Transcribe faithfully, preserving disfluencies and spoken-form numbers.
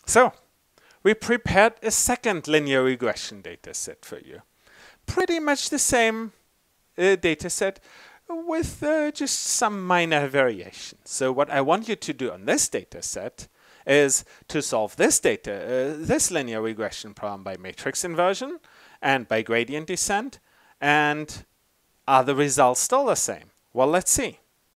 So, we prepared a second linear regression data set for you. Pretty much the same uh, data set with uh, just some minor variations. So what I want you to do on this data set is to solve this data, uh, this linear regression problem by matrix inversion and by gradient descent. And are the results still the same? Well, let's see.